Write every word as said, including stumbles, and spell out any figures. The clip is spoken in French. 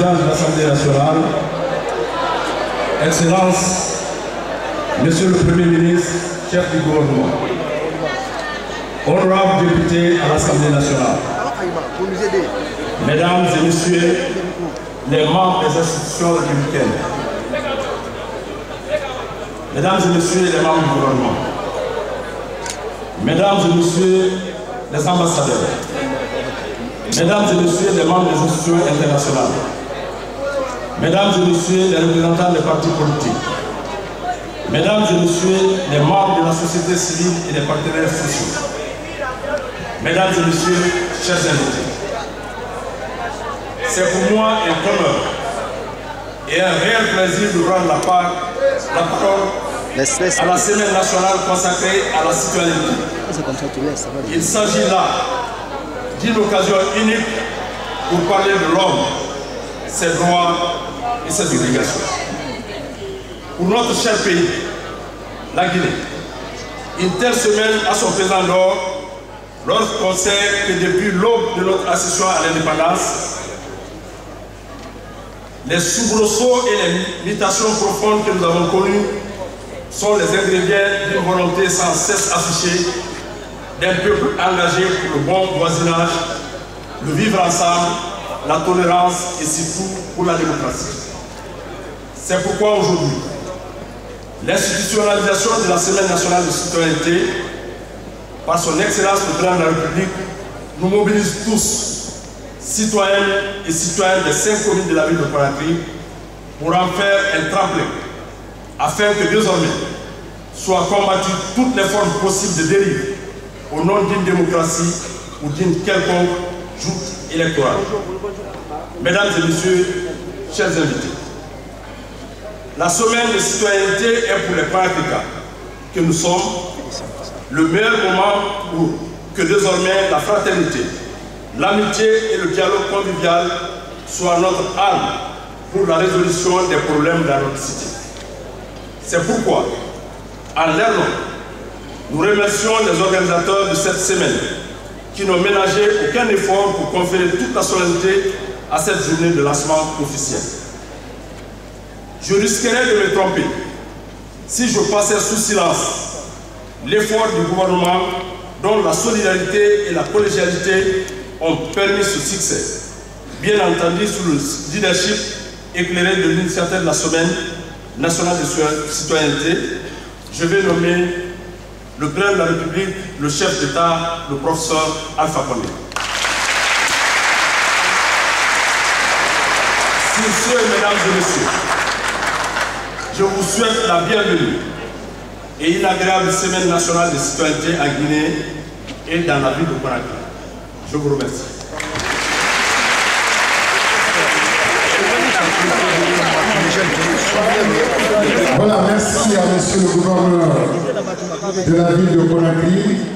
Président de l'Assemblée nationale, Excellences, Monsieur le Premier ministre, chef du gouvernement, honorables députés à l'Assemblée nationale, Mesdames et Messieurs les membres des institutions républicaines, Mesdames et Messieurs les membres du gouvernement, Mesdames et Messieurs les ambassadeurs, Mesdames et Messieurs les membres des institutions internationales, Mesdames et Messieurs les représentants des partis politiques, Mesdames et Messieurs les membres de la société civile et des partenaires sociaux, Mesdames et Messieurs, chers invités, c'est pour moi un honneur et un réel plaisir de prendre la, part, la parole à la semaine nationale consacrée à la citoyenneté. Il s'agit là d'une occasion unique pour parler de l'homme, ses droits et ses obligations. Pour notre cher pays, la Guinée, une telle semaine a son présent d'or lorsqu'on sait que depuis l'aube de notre accession à l'indépendance, les soubresauts et les mutations profondes que nous avons connues sont les ingrédients d'une volonté sans cesse affichée d'un peuple engagé pour le bon voisinage, le vivre ensemble, la tolérance et surtout pour la démocratie. C'est pourquoi aujourd'hui, l'institutionnalisation de la Semaine nationale de citoyenneté, par son excellence le président de la République, nous mobilise tous, citoyennes et citoyens des cinq communes de la ville de Conakry, pour en faire un tremplin, afin que désormais soient combattues toutes les formes possibles de dérive au nom d'une démocratie ou d'une quelconque joute électorale. Mesdames et Messieurs, chers invités, la semaine de citoyenneté est pour les Conakryens que nous sommes le meilleur moment pour que désormais la fraternité, l'amitié et le dialogue convivial soient notre arme pour la résolution des problèmes dans notre cité. C'est pourquoi, en leur nom, nous remercions les organisateurs de cette semaine qui n'ont ménagé aucun effort pour conférer toute la solennité à cette journée de lancement officiel. Je risquerais de me tromper si je passais sous silence l'effort du gouvernement dont la solidarité et la collégialité ont permis ce succès, bien entendu sous le leadership éclairé de l'initiateur de la Semaine nationale de citoyenneté. Je vais nommer le président de la République, le chef d'État, le professeur Alpha Condé. Sur ce, mesdames et messieurs, je vous souhaite la bienvenue et une agréable semaine nationale de citoyenneté en Guinée et dans la ville de Conakry. Je vous remercie. Voilà, merci à monsieur le gouverneur de la ville de Conakry.